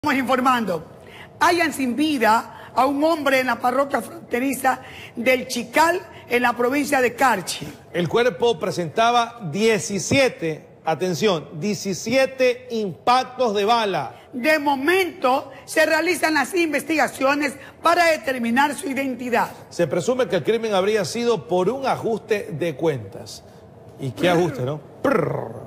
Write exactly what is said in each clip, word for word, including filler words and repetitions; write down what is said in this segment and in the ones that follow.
Estamos informando, hallan sin vida a un hombre en la parroquia fronteriza del Chical, en la provincia de Carchi. El cuerpo presentaba diecisiete, atención, diecisiete impactos de bala. De momento se realizan las investigaciones para determinar su identidad. Se presume que el crimen habría sido por un ajuste de cuentas. ¿Y qué ajuste, no? Prrr.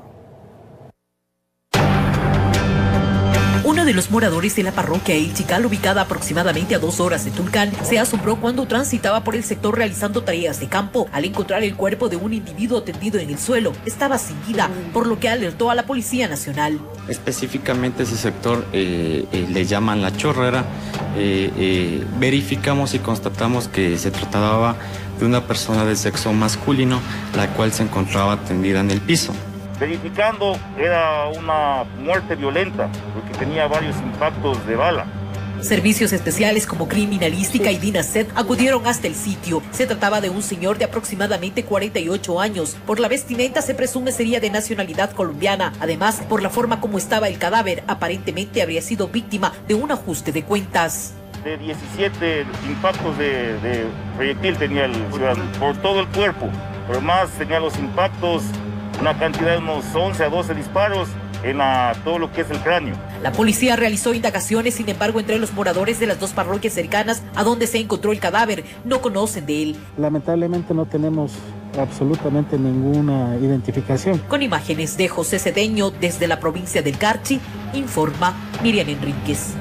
Uno de los moradores de la parroquia El Chical, ubicada aproximadamente a dos horas de Tulcán, se asombró cuando transitaba por el sector realizando tareas de campo al encontrar el cuerpo de un individuo tendido en el suelo. Estaba sin vida, por lo que alertó a la Policía Nacional. Específicamente ese sector eh, eh, le llaman La Chorrera. Eh, eh, verificamos y constatamos que se trataba de una persona de sexo masculino, la cual se encontraba tendida en el piso. Verificando, era una muerte violenta, porque tenía varios impactos de bala. Servicios especiales como Criminalística y DINASET acudieron hasta el sitio. Se trataba de un señor de aproximadamente cuarenta y ocho años. Por la vestimenta se presume sería de nacionalidad colombiana. Además, por la forma como estaba el cadáver, aparentemente habría sido víctima de un ajuste de cuentas. De diecisiete impactos de, de proyectil tenía el ciudadano, por todo el cuerpo. Pero más tenía los impactos, una cantidad de unos once a doce disparos en la, todo lo que es el cráneo. La policía realizó indagaciones, sin embargo, entre los moradores de las dos parroquias cercanas a donde se encontró el cadáver no conocen de él. Lamentablemente no tenemos absolutamente ninguna identificación. Con imágenes de José Cedeño desde la provincia del Carchi, informa Miriam Enríquez.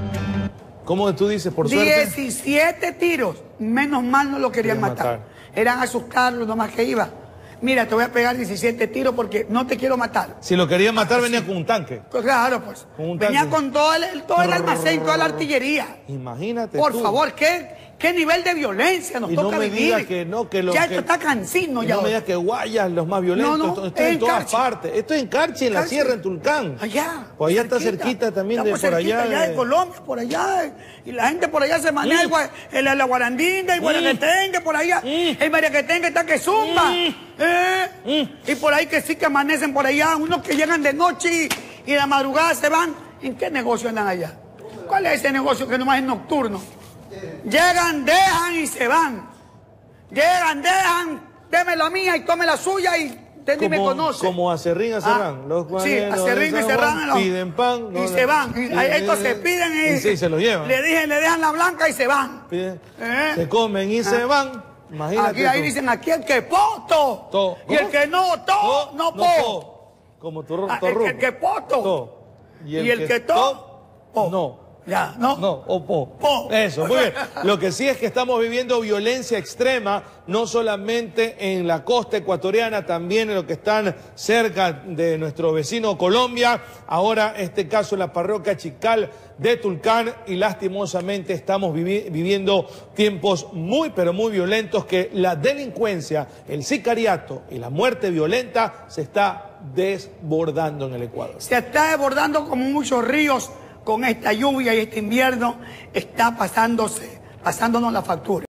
¿Cómo tú dices, por suerte? diecisiete tiros, menos mal no lo querían matar. matar. Eran asustarlos nomás que iba. Mira, te voy a pegar diecisiete tiros porque no te quiero matar. Si lo quería matar, venía con un tanque. Pues claro, pues. Con un venía tanque. con todo el, todo el almacén, toda la artillería. Imagínate Por tú. favor, ¿qué, qué nivel de violencia nos y toca no me vivir? Diga que no, que lo, ya que, esto está cansino ya. No me digas que Guayas, los más violentos. No, no, esto es en todas Carchi. partes. Esto es en Carchi, en la Carchi. sierra, en Tulcán. Allá. Pues allá está cerquita también de por cerquita, allá. allá De... de Colombia, por allá. Y la gente por allá se maneja. Mm. El, el, la guarandinga, el Mm. guaraquetengue, por allá. Mm. El mariaquetengue está que zumba. Mm. ¿Eh? Mm. Y por ahí que sí que amanecen por allá. Unos que llegan de noche y, y de madrugada se van. ¿En qué negocio andan allá? ¿Cuál es ese negocio que nomás es nocturno? Llegan, dejan y se van. Llegan, dejan, deme la mía y tome la suya y usted ni me conoce. Como Acerrín, Acerrán. Ah, los sí, Acerrín y Serrán. Los, piden pan. Y no, se van. Y, y, estos y, se piden y, y sí, se lo llevan. Le dije, le dejan la blanca y se van. Piden, ¿Eh? Se comen y ah. se van. Imagínate. Aquí ahí dicen, aquí el que poto. To. Y el que no, to, to no, no po. po. Como tu ah, el, el que poto. To. Y el, y el que, que to, to, po. No. Ya, ¿no? No, o po. po. Eso, muy bien. Lo que sí es que estamos viviendo violencia extrema, no solamente en la costa ecuatoriana, también en lo que están cerca de nuestro vecino Colombia. Ahora, este caso en la parroquia Chical de Tulcán, y lastimosamente estamos vivi viviendo tiempos muy, pero muy violentos, que la delincuencia, el sicariato y la muerte violenta se está desbordando en el Ecuador. Se está desbordando como muchos ríos. Con esta lluvia y este invierno está pasándose, pasándonos la factura.